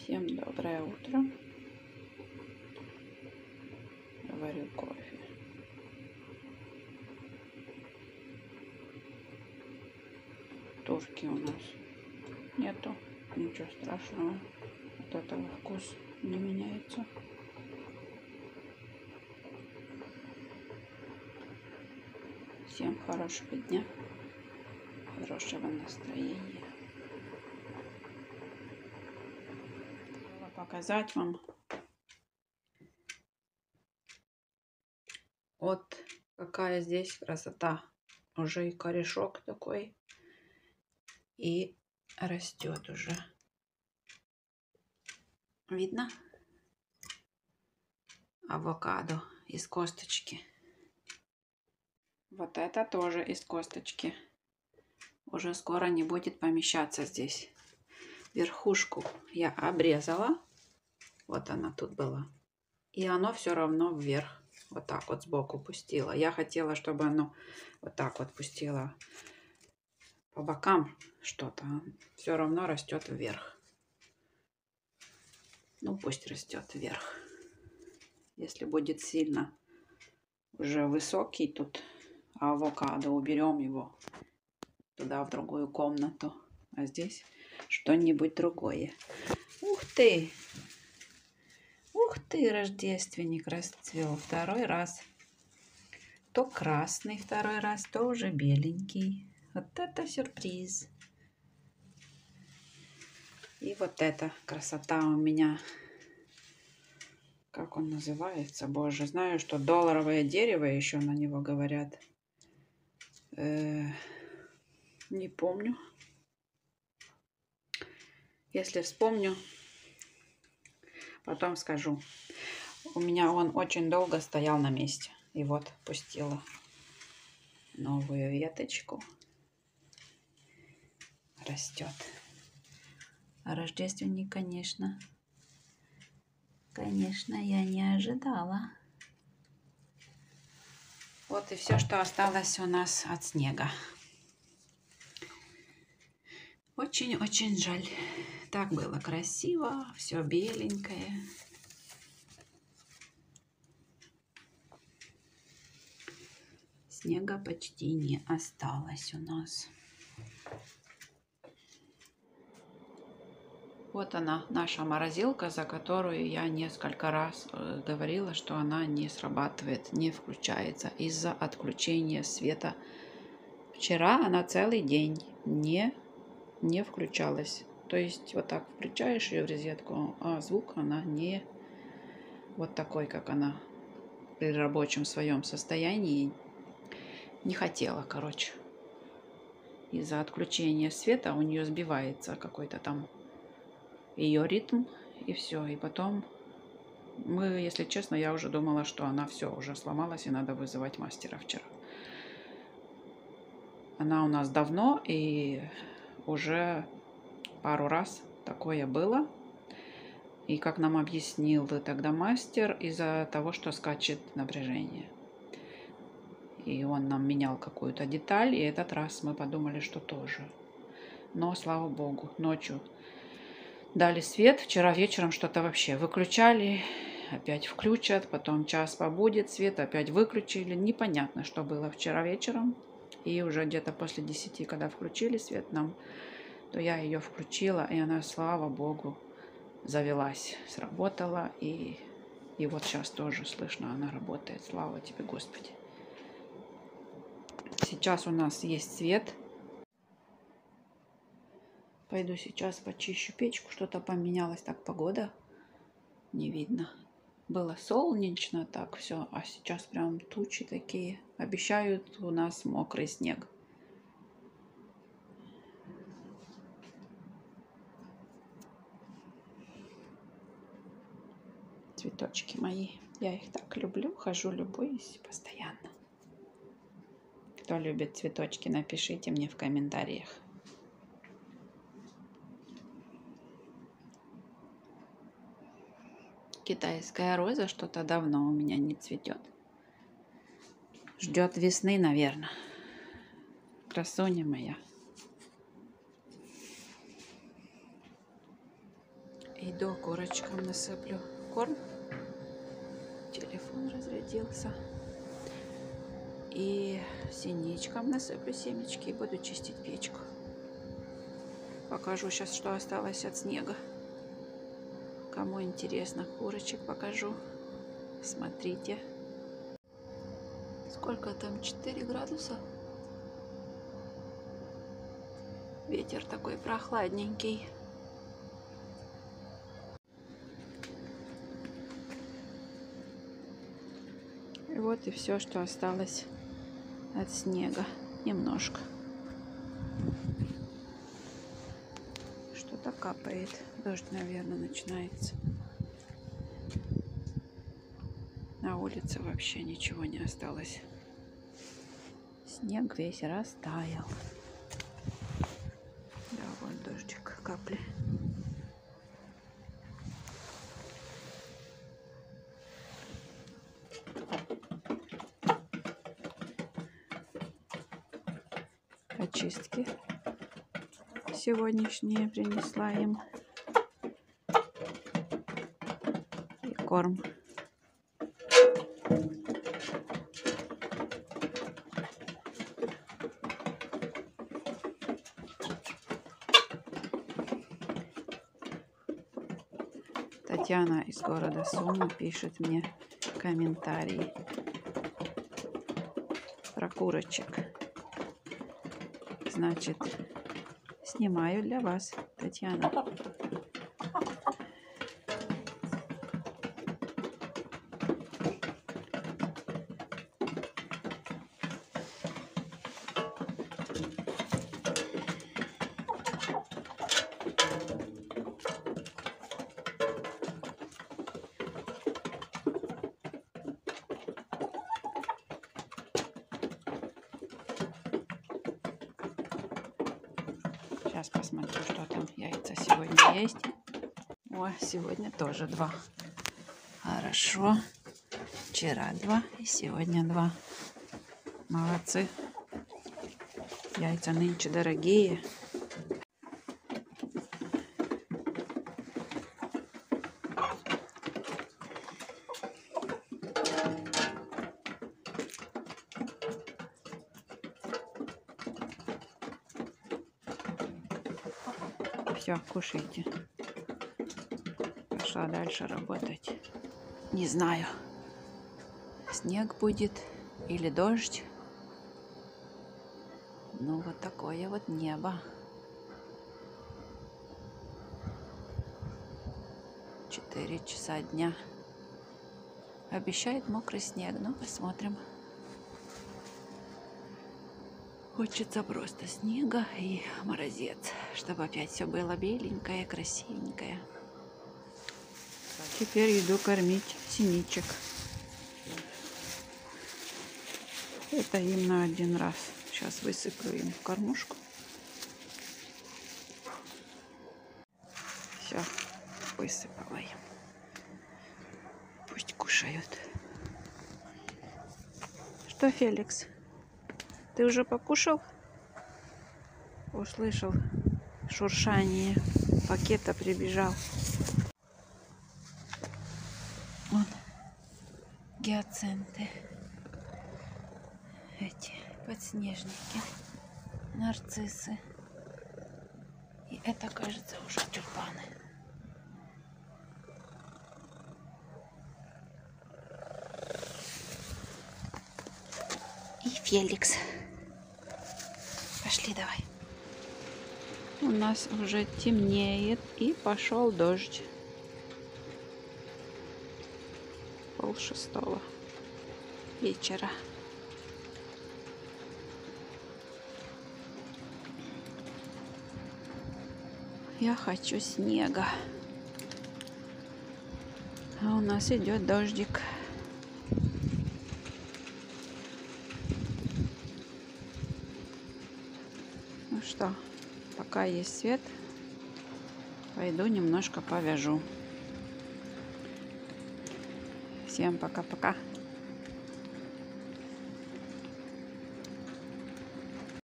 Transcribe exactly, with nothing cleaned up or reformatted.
Всем доброе утро. Варю кофе. Тушки у нас нету. Ничего страшного. От этого вкус не меняется. Всем хорошего дня. Хорошего настроения. Хотела показать вам вот какая здесь красота. Уже и корешок такой. И растет уже. Видно? Авокадо из косточки. Вот это тоже из косточки. Уже скоро не будет помещаться здесь. Верхушку я обрезала. Вот она тут была. И оно все равно вверх. Вот так вот сбоку пустила. Я хотела, чтобы оно вот так вот пустило по бокам что-то. Все равно растет вверх. Ну пусть растет вверх. Если будет сильно уже высокий тут авокадо, уберем его туда, в другую комнату. А здесь что-нибудь другое. Ух ты! Ух ты, рождественник расцвел второй раз. То красный второй раз, то уже беленький. Вот это сюрприз. И вот эта красота у меня. Как он называется? Боже, знаю, что долларовое дерево еще на него говорят. Э-э- не помню. Если вспомню, потом скажу. У меня он очень долго стоял на месте. И вот пустила новую веточку. Растет. А рождественник, конечно, конечно, я не ожидала. Вот и все, что осталось у нас от снега. Очень-очень жаль. Так было красиво, все беленькое. Снега почти не осталось у нас. Вот она, наша морозилка, за которую я несколько раз говорила, что она не срабатывает, не включается из-за отключения света. Вчера она целый день не, не включалась. То есть вот так включаешь ее в розетку, а звук она не вот такой, как она при рабочем своем состоянии. Не хотела, короче. Из-за отключения света у нее сбивается какой-то там ее ритм, и все. И потом мы, если честно, я уже думала, что она все уже сломалась и надо вызывать мастера вчера. Она у нас давно, и уже пару раз такое было. И как нам объяснил тогда мастер, из-за того, что скачет напряжение. И он нам менял какую-то деталь, и этот раз мы подумали, что тоже. Но, слава богу, ночью дали свет. Вчера вечером что-то вообще выключали, опять включат, потом час побудет свет, опять выключили. Непонятно, что было вчера вечером. И уже где-то после десяти, когда включили свет нам, то я ее включила, и она, слава богу, завелась, сработала. И, и вот сейчас тоже слышно, она работает. Слава тебе, Господи. Сейчас у нас есть свет. Пойду сейчас почищу печку. Что-то поменялось. Так, погода не видно. Было солнечно, так все. А сейчас прям тучи такие. Обещают у нас мокрый снег. Цветочки мои. Я их так люблю. Хожу, любуюсь постоянно. Кто любит цветочки, напишите мне в комментариях. Китайская роза что-то давно у меня не цветет. Ждет весны, наверное. Красуня моя. Иду курочкам насыплю корм. Телефон разрядился. И синичкам насыплю семечки и буду чистить печку. Покажу сейчас, что осталось от снега. Кому интересно, курочек покажу. Смотрите. Сколько там? четыре градуса? Ветер такой прохладненький. И вот и все, что осталось от снега. Немножко. Что-то капает. Дождь, наверное, начинается. На улице вообще ничего не осталось. Снег весь растаял. Да, вот дождик, капли. Очистки сегодняшние принесла им. И корм. Татьяна из города Сумы пишет мне комментарии про курочек. Значит, снимаю для вас, Татьяна. Сейчас посмотрю, что там яйца сегодня есть. О, сегодня тоже два. Хорошо. Вчера два и сегодня два. Молодцы. Яйца нынче дорогие. Все, кушайте. Пошла дальше работать. Не знаю, снег будет или дождь. Ну, вот такое вот небо. Четыре часа дня. Обещает мокрый снег. Ну, посмотрим. Хочется просто снега и морозец, чтобы опять все было беленькое, красивенькое. Теперь иду кормить синичек. Это им на один раз. Сейчас высыплю им в кормушку. Все, высыпала им. Пусть кушают. Что, Феликс? Ты уже покушал? Услышал шуршание. Пакета прибежал. Вон гиацинты. Эти подснежники. Нарциссы. И это, кажется, уже тюльпаны. И Феликс. Пошли давай. У нас уже темнеет и пошел дождь. Пол шестого вечера. Я хочу снега. А у нас идет дождик. Ну что, пока есть свет, пойду немножко повяжу. Всем пока-пока.